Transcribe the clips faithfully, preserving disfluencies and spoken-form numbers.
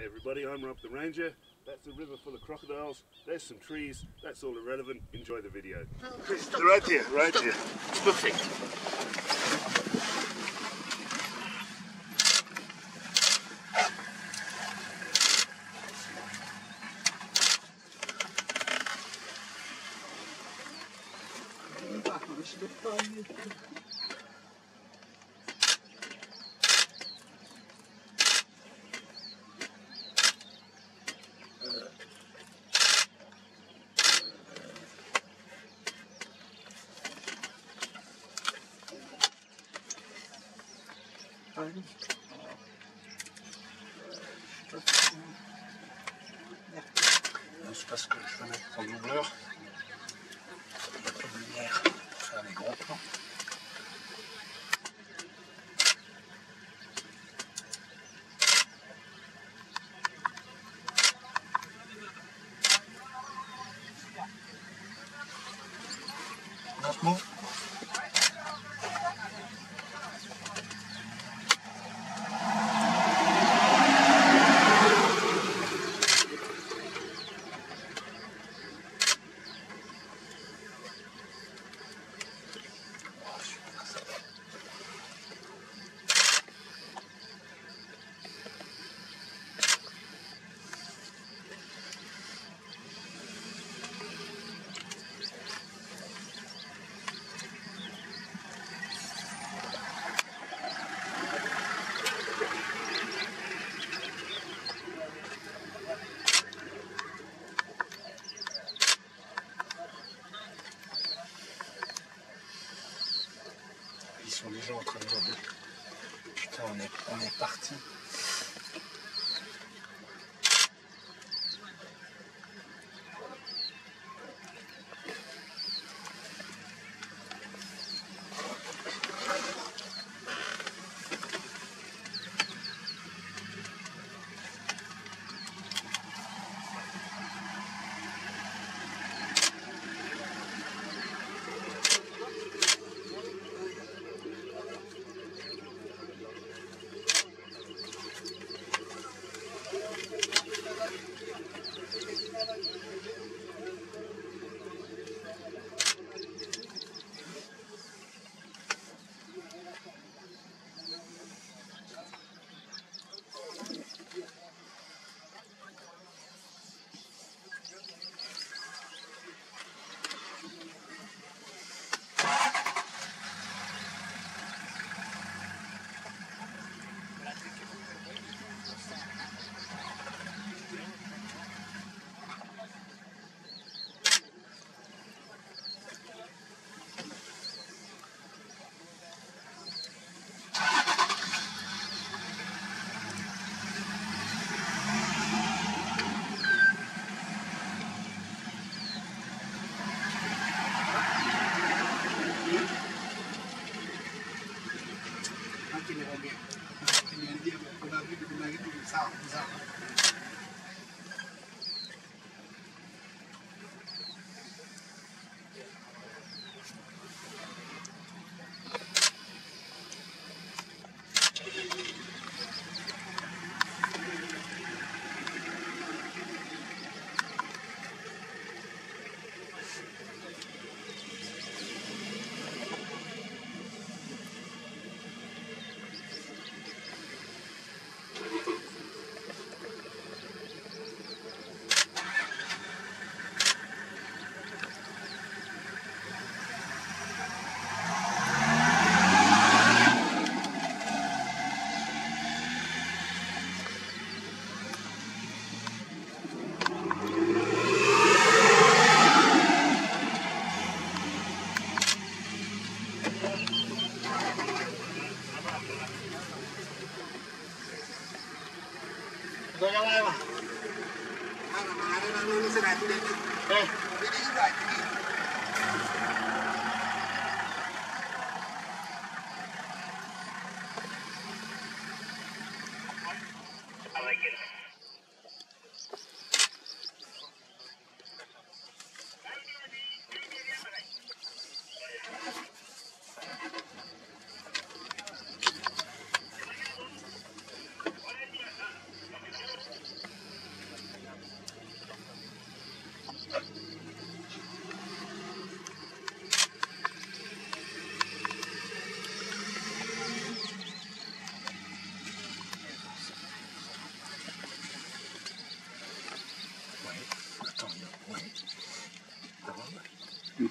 Hey everybody, I'm Rob the Ranger. That's a river full of crocodiles. There's some trees. That's all irrelevant. Enjoy the video. Stop. Right here, right Stop. here. Perfect. C'est parce que je vais mettre en doubleur. Il n'y a pas de lumière pour faire des gros plans. Let's move. Ils sont déjà en train de dire putain on est, on est parti.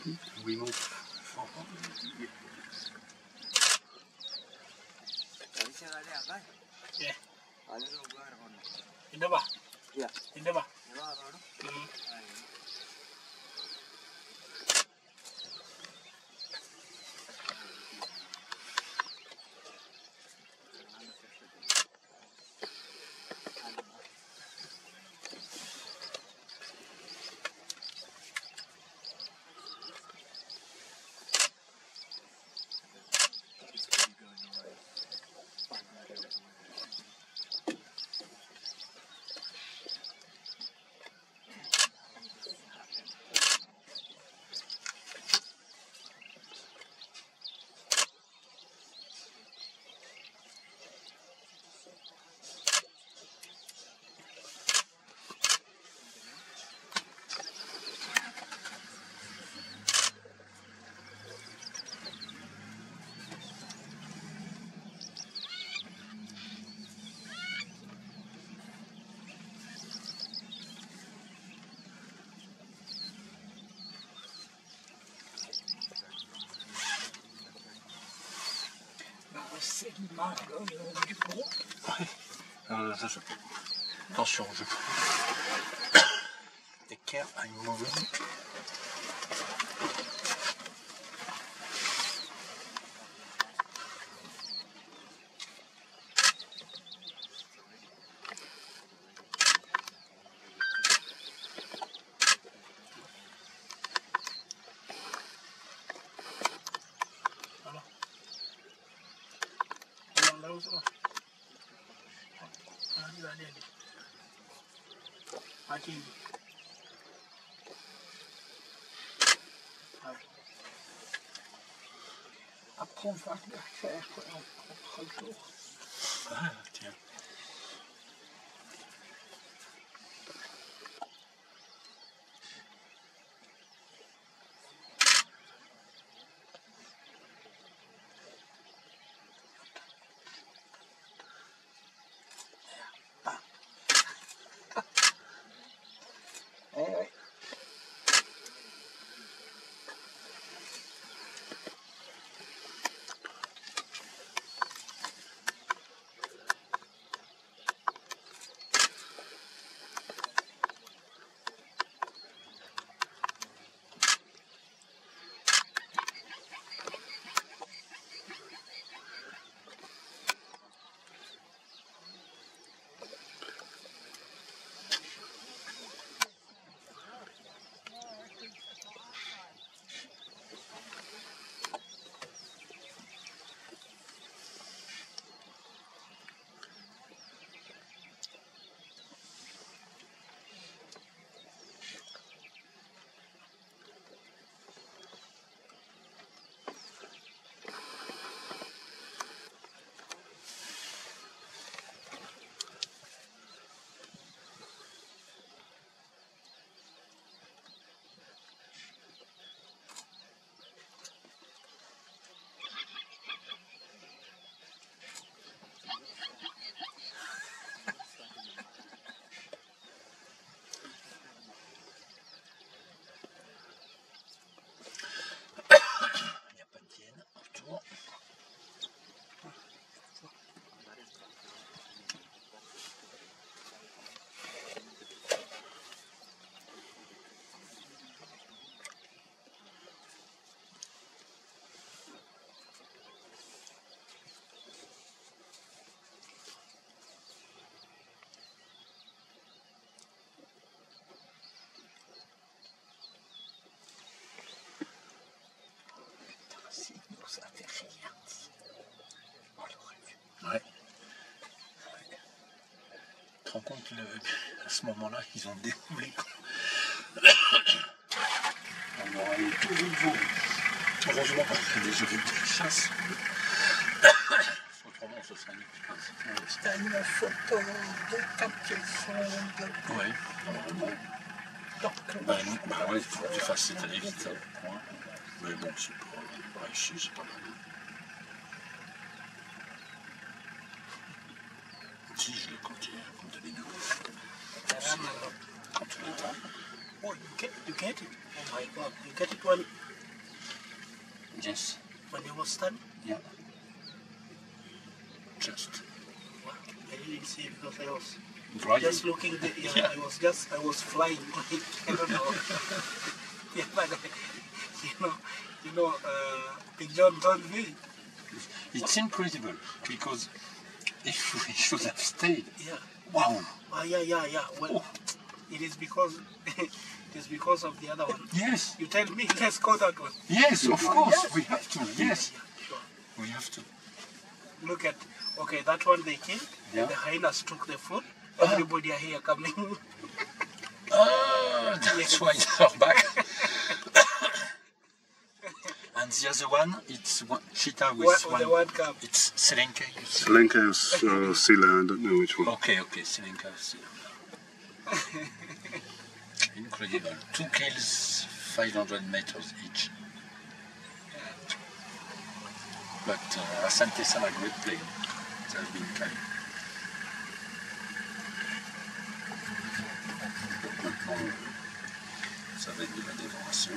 Mm-hmm. We move forward. Yeah. In the bar? Yeah. In the bar? Mm-hmm. C'est une marque du groupe. Ouais. Euh, ça, je... Attention, je... Take care, I'm moving. Après on va le faire, on fera le tour. Ah, tiens. Eh oui. Ça fait rien. On l'aurait vu. Ouais. Tu te rends compte le, à ce moment-là qu'ils ont découlé. On aura eu tous les jours. Heureusement qu'on fait des jeux de chasse. Autrement, ce serait une T'as une photo de quand ils sont. Oui, normalement. Bah, non, bah ouais, il faut que tu fasses cette allée vite. Ouais. Mais bon, c'est pas. Bah, ici, c'est pas mal. Si, je l'ai compté quand elle est douce. Quand tu l'entends. Oh, you get, you get it. Oh my god, you get it well. Yes. When he was stunned? Yeah. Just. What? I didn't see because I was Driving. just looking. The, yeah, yeah, I was just I was flying. I don't know. Yeah, but you know, you know, uh, Big John told me. It's incredible because if we should have stayed. Yeah. Wow. Oh, yeah, yeah, yeah. Well, oh. It is because it is because of the other one. Yes. You tell me, let's go that one. Yes, of course, yes. We have to. Yes. Yeah, sure. We have to. Look at, okay, that one they killed. Yeah. The hyenas took the food. Everybody are here coming. Ah, that's yes. Why they're back. And the other one, it's one cheetah with what, one. The one cup. It's Selenka. Selenka or uh, Sila, I don't know which one. Okay, okay, Selenka or Sila. Incredible. Two kills, five hundred meters each. But uh, Asante Sala, great play. It has been kind. Maintenant, ça va être de la dévoration.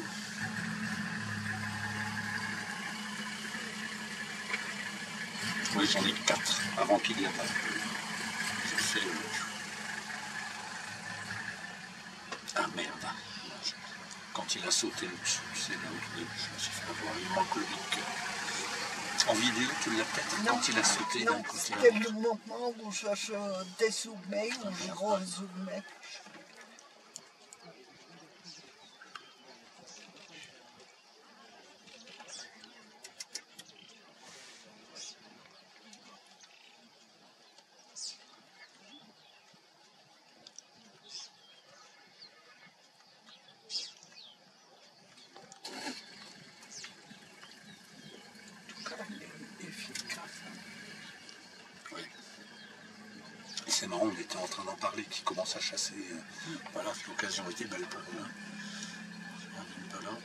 Oui, j'en ai quatre avant qu'il y ait pas. J'ai fait. Ah merde. Quand il a sauté le dessous, c'est là où je me suis fait avoir. Il manque le bic. En vidéo, tu l'as peut-être quand il a sauté d'un côté. C'était le moment où je, je dézoomais, où je rezoomais. C'est marrant, on était en train d'en parler, qui commence à chasser. Euh, voilà, l'occasion était belle pour eux. Hein. Un Impala.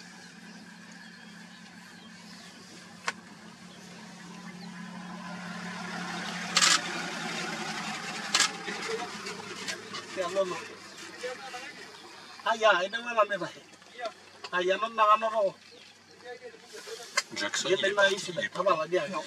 Jackson, il est parti, il est pas bon.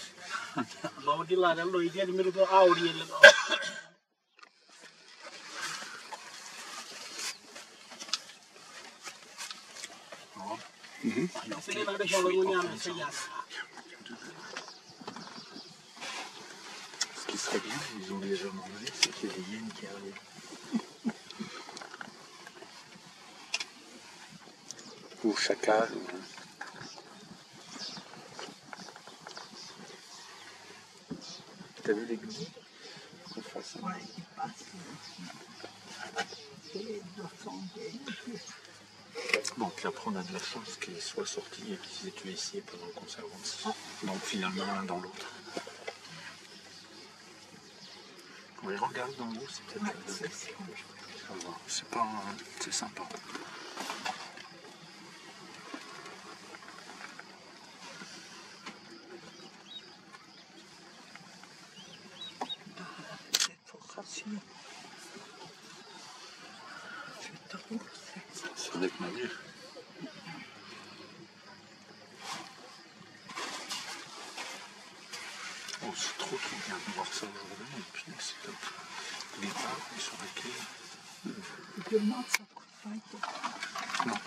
Mm-hmm. Ce qui serait bien, ils ont déjà mangé, c'est qu'il y a des hyènes qui arrivent. Ou chacal. T'as vu les grenouilles? Ouais, ils passent. Et deux cents vieilles. Bon, puis après on a de la chance qu'ils soient sortis et qu'ils aient tué ici et pas dans le conservatoire. Donc finalement l'un dans l'autre. Oui, regarde dans l'eau, c'est peut-être... Ouais, c'est ça. C'est pas... c'est sympa. C'est avec ma vie. Oh, c'est trop trop bien de voir ça aujourd'hui. Et puis c'est top. Les arbres sur lesquels. Demain, ça ne va pas. Non.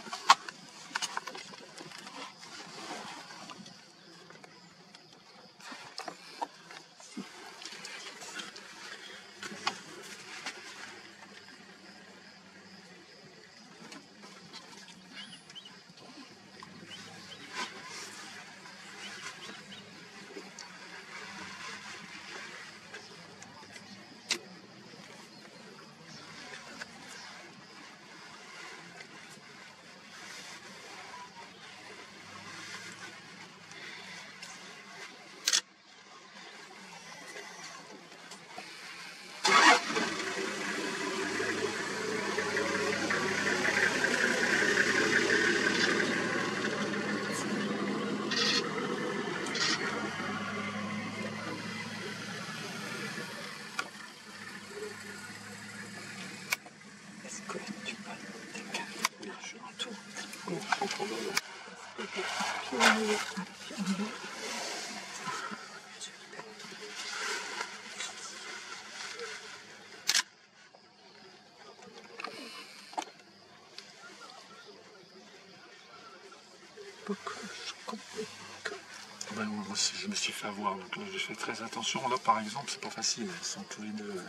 Ben, moi aussi, je me suis fait avoir, donc là, je fais très attention. Là, par exemple, c'est pas facile, ils sont tous les deux.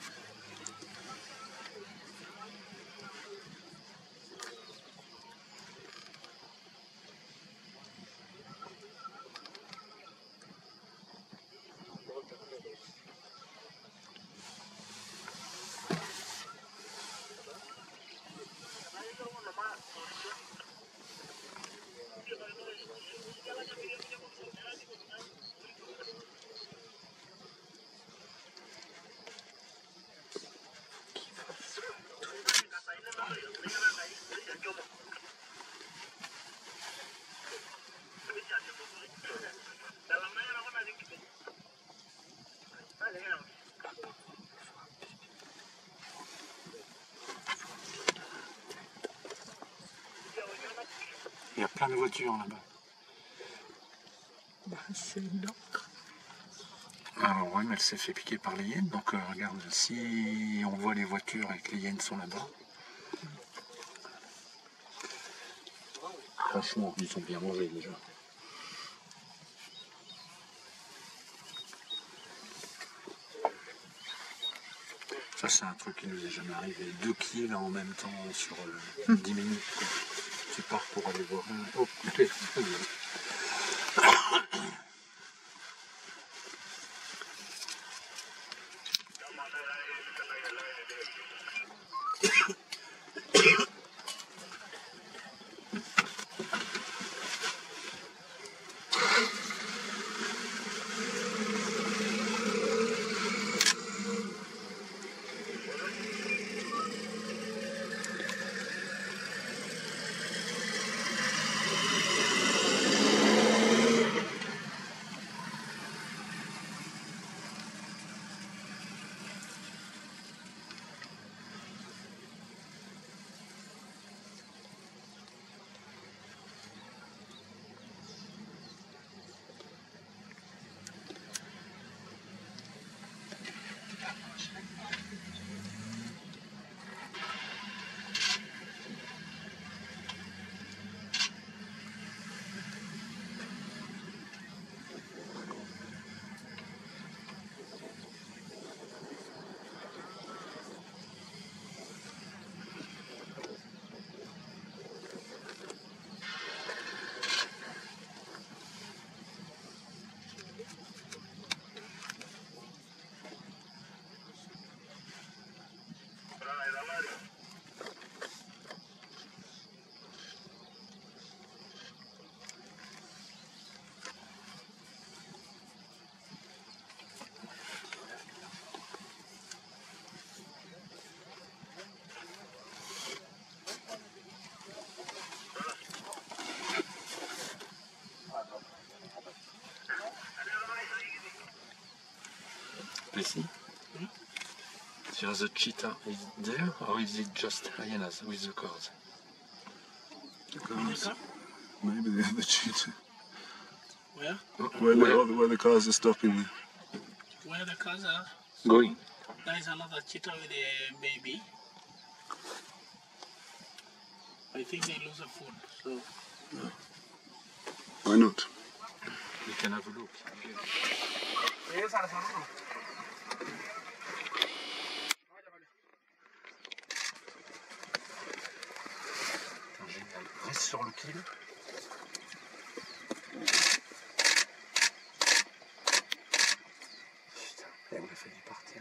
Il y a plein de voitures là-bas. Bah, c'est l'autre. Alors ouais, mais elle s'est fait piquer par les hyènes, donc euh, regarde, si on voit les voitures et que les hyènes sont là-bas. Franchement, ils sont bien mangés déjà. Ça c'est un truc qui nous est jamais arrivé. Deux kills en même temps sur euh, dix minutes. Quoi. Tu pars pour aller voir un. Oh, putain, très bien. Ici. There's a cheetah. Is it there or is it just hyenas with the cars? The cars. Maybe the other cheetah. Where? Where, Where? the, where the cars are stopping. Where the cars are? Going. There is another cheetah with a baby. I think they lose the food, so. Why not? We can have a look. Génial. Reste sur le kill. Putain, et on a failli partir.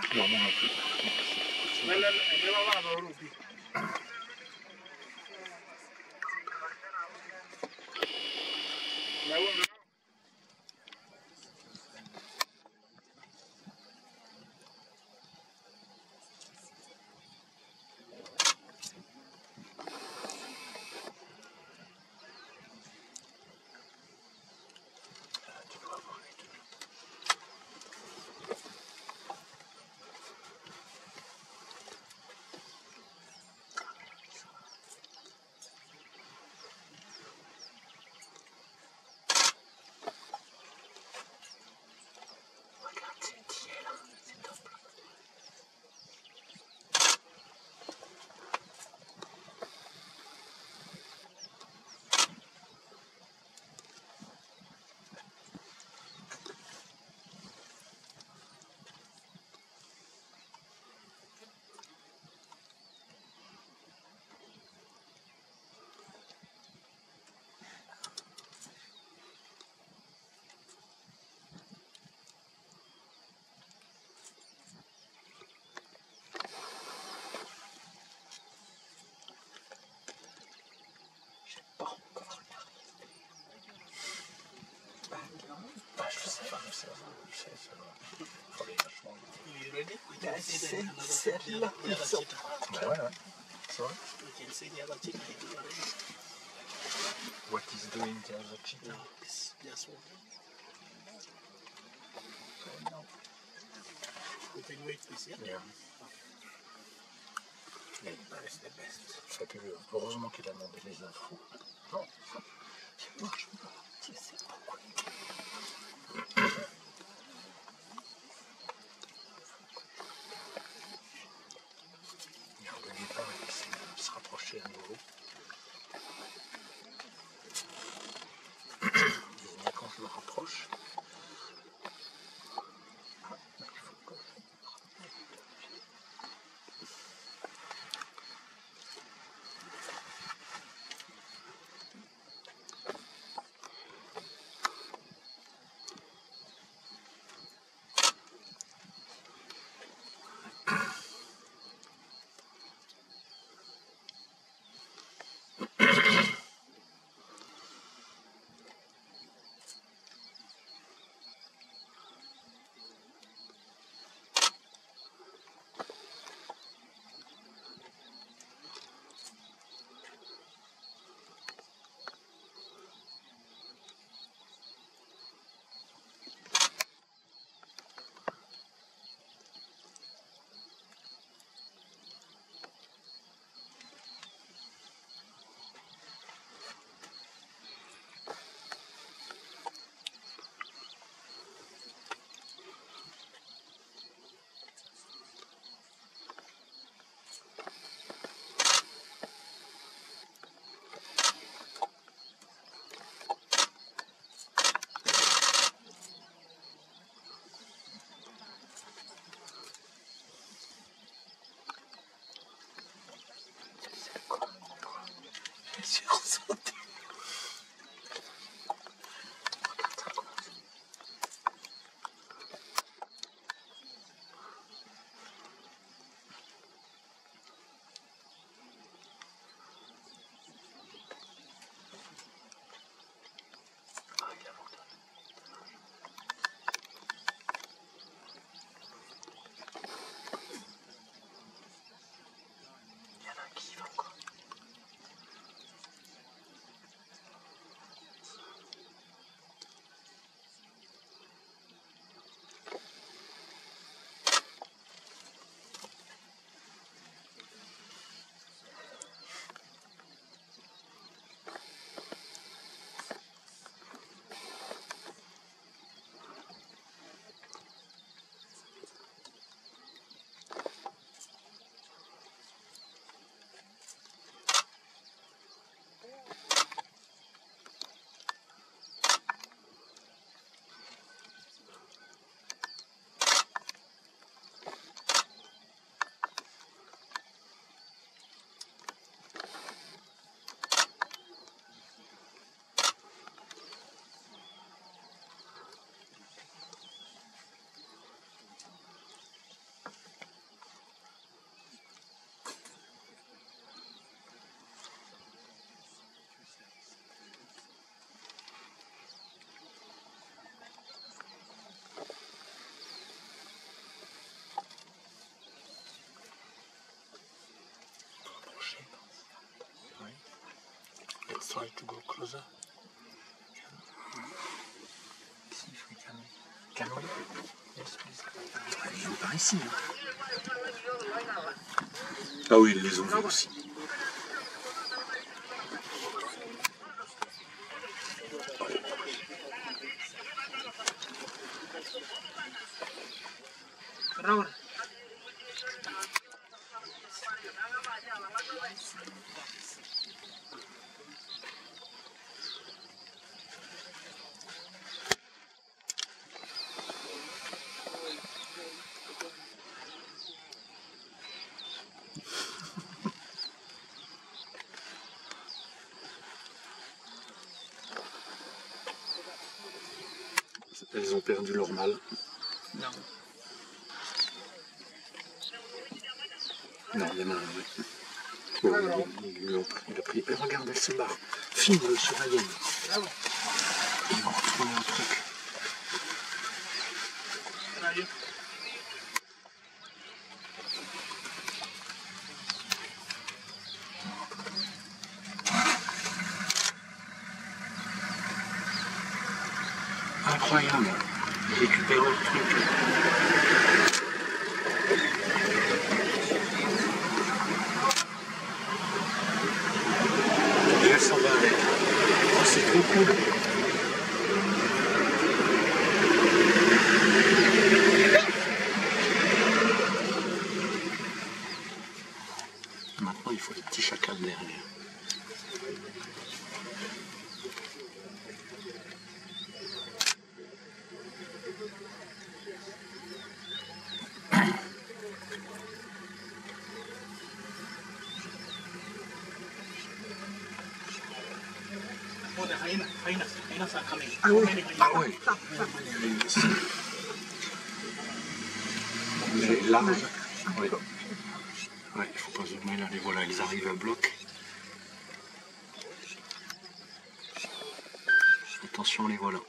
Non, moi non plus. Me la, me la vado, Rupi. Me vuelvo. C'est celle-là. Ben ouais, ouais. C'est vrai. What is doing the other cheetah? Just one. No. You can wait this, yeah? Yeah. Yeah, that is the best. Fabuleux. Heureusement qu'il a demandé les infos. Non. Ça marche pas. Je sais pas quoi. Le départ, il essaie de se rapprocher à nouveau. Et quand je me rapproche, try to go closer. See if we can. Can we? Yes, please. Ils viennent par ici. Hein. Ah oui, ils les ont vus aussi. Elles ont perdu leur mâle. Non. Non, il y en a un, oui. Bon, il, il, il, il a pris. Et regarde, elle se barre. Filme sur la hyène. Ah ouais. Ils vont retourner au truc. Allez. Incroyable. Récupérer le truc. Et elle s'en va avec. Oh, c'est trop cool. Maintenant, il faut les petits chacals derrière. Oh, the hyena, hyenas, hyenas are coming. Ah oui, ah oui. Mais large. Oui. Ouais, il faut pas zoomer là, les voilà, ils arrivent à bloc. Attention, les voilà.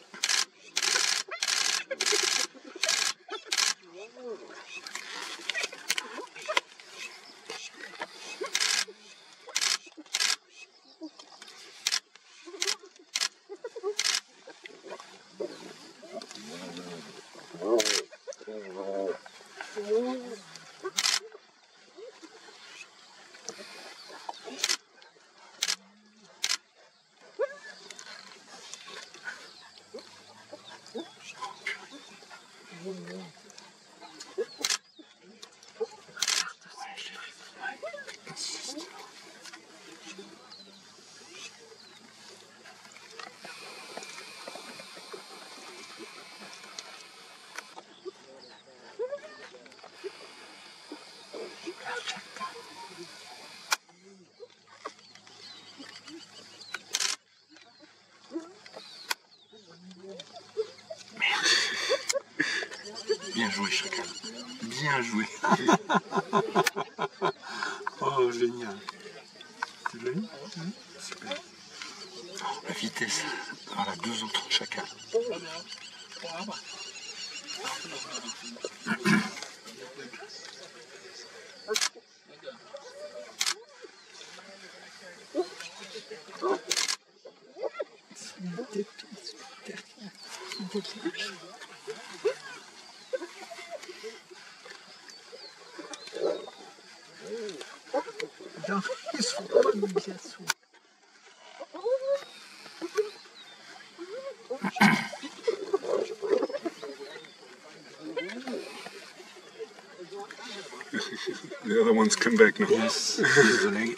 Bien joué, chacal. Bien joué. Oh, génial. Tu l'as eu? Super. Oh, la vitesse. Voilà, deux autres chacals. Ja, ist voll jetzt so. The other ones come back now. Yes, désolé.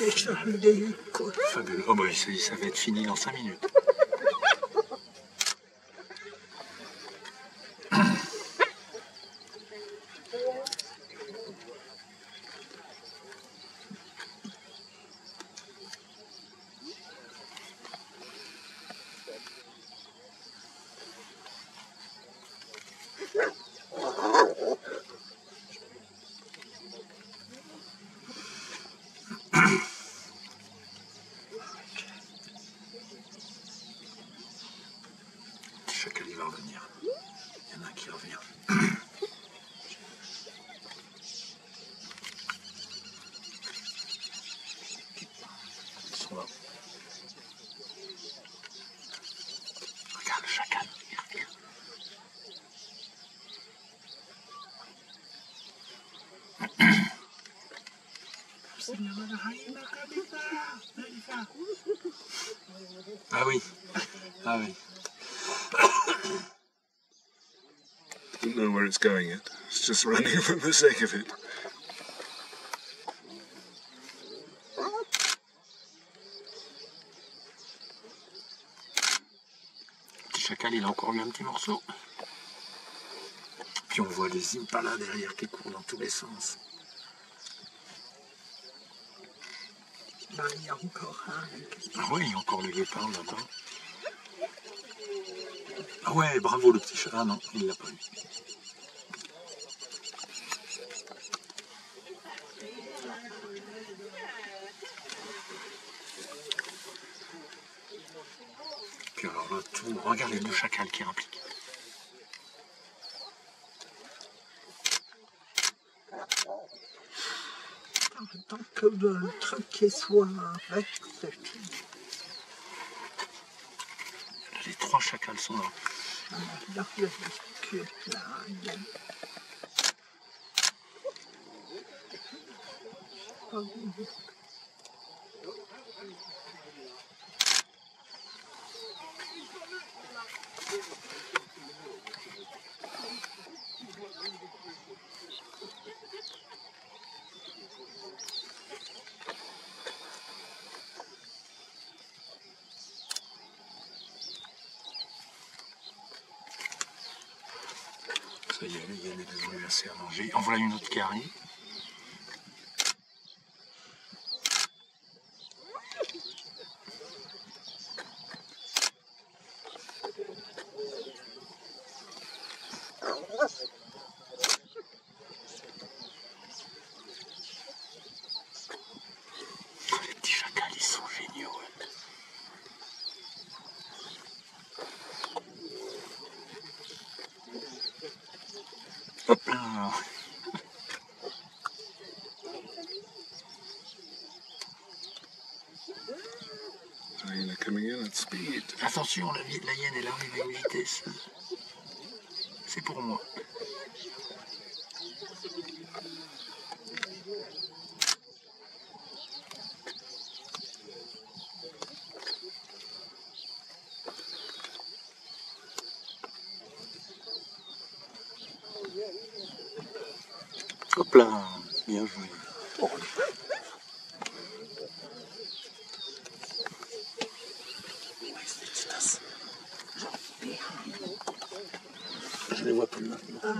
déjà les côtes. Fabuleux. Oh bah ça, ça va être fini dans cinq minutes. Chacal il va revenir. Il y en a un qui revient. Ils sont là. Regarde le chacal, il revient. Ah oui. Ah oui. Doesn't know where it's going yet. It's just running for the sake of it. Le petit chacal, il a encore eu un petit morceau. Puis on voit les Impala derrière qui courent dans tous les sens. Là, il y a encore un. Ah oui, il y a encore le guépard là-bas. Ah ouais, bravo le petit chat. Ah non, il l'a pas eu. Puis alors là, tout, regarde les deux chacals qui impliquent. Tant que le truc soit avec, c'est tout. Les trois chacals sont là. Là, le véhicule, là, il y a... Oh, oui. Ça y est, les hyènes est devenue assez à manger. En voilà une autre qui arrive. Les petits chacals, ils sont géniaux. Hop là. Hyena coming in at speed. Attention, la, la hyène, elle arrive à une vitesse. C'est pour moi. Hop là, bien joué. Oh. Je les vois plus maintenant. Ah,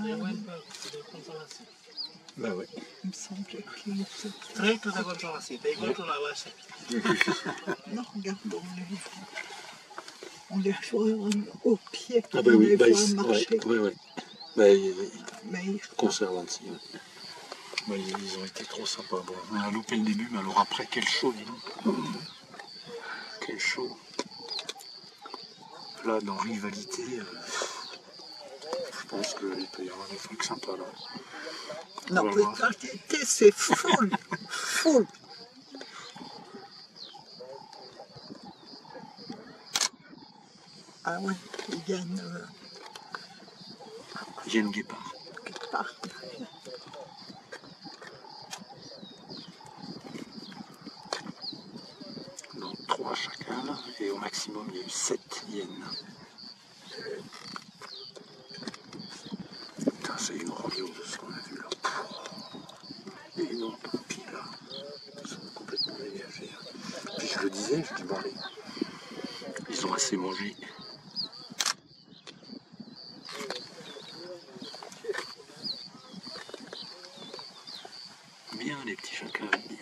Bah ouais. Il me semblait qu'il était... Trae tu te controlas, te encuentro la base. Non, regarde, on les voit. On les voit au pied, Ah bah on oui, les bah, voit il, marcher. ouais, ouais, ouais. Bah, il, il Mais ils conserve un petit. Ouais. Bah, ils, ils ont été trop sympas. Bon, on a loupé le début, mais alors après, quel show, dis donc. Quel show. Là, dans Rivalité, euh, je pense qu'il peut y avoir des trucs sympas là. Non, On va mais voir. quand t'étais, c'est full, full. Ah ouais, il gagne euh, Hyène guépard. quelque part. Donc trois chacals, et au maximum, il y a eu sept hyènes. Putain, c'est une grandiose ce qu'on a vu là. Et une autre pile là. Ils sont complètement dégagés. Bon, allez. Ils ont assez mangé. Bien les petits chacals, bien.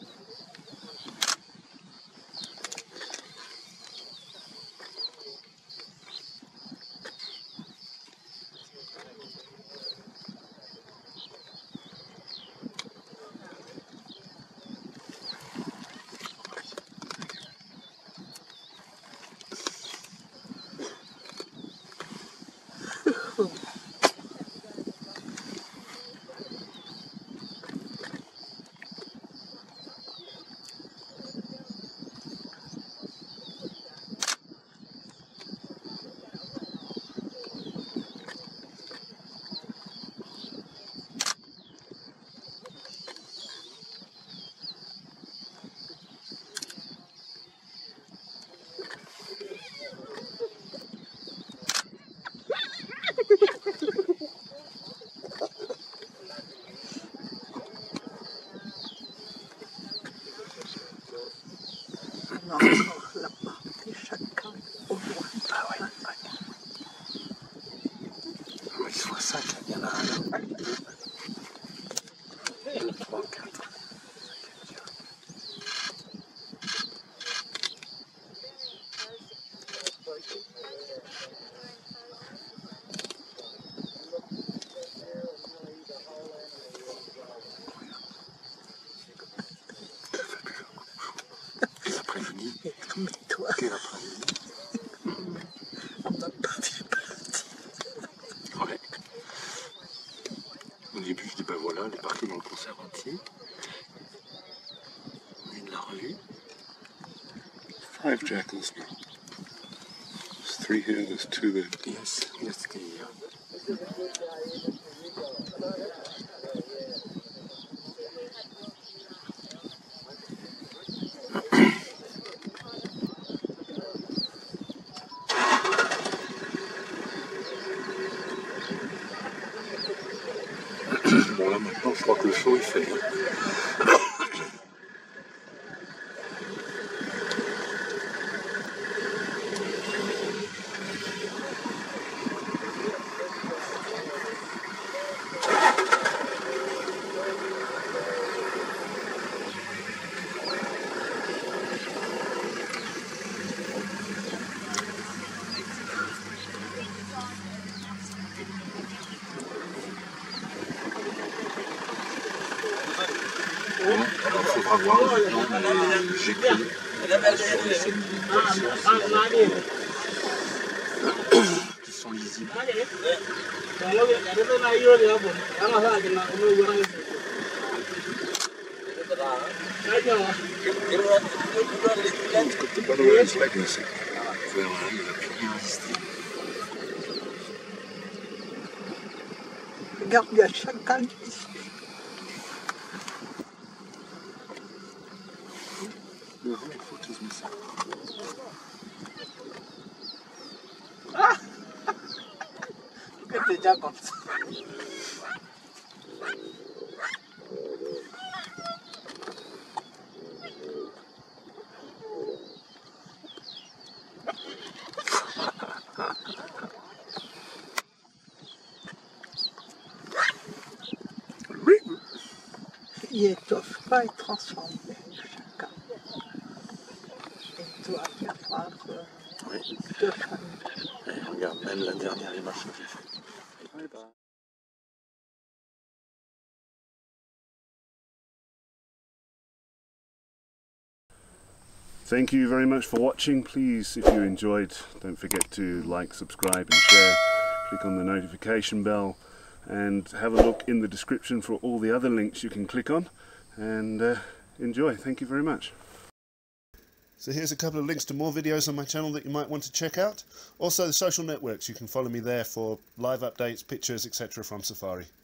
Non, là-bas, les chacals au loin. Ah ouais, ouais. Ils sont cinq, il y en a un là. Deux, trois, quatre. L'après-midi. Mais toi, Quel après-midi? on n'a pas vu partir. Ouais. Au début, je dis ben voilà, elle est partie dans le conservatif. On est de la revue. Five jackals now. There's three here, there's two there. Yes, yes, the, uh, bon là maintenant, je crois que le show est fait. Alors, il faudra voir maintenant les jackals sur les séminaires qui sont lisibles. The Brotherland's legacy. Voilà, il ne va plus rien résister. Regarde, il y a chacal ici. Le rang, il faut tous mettre ça. C'est déjà comme ça. Ils n'étoffent pas, ils transforment les chacals. Et toi, il y a pas de, Oui. de famille. Et regarde, même la dernière image que j'ai faite. Thank you very much for watching. Please, if you enjoyed, don't forget to like, subscribe and share. Click on the notification bell and have a look in the description for all the other links you can click on, and uh, enjoy. Thank you very much. So here's a couple of links to more videos on my channel that you might want to check out. Also the social networks, you can follow me there for live updates, pictures, et cetera from Safari.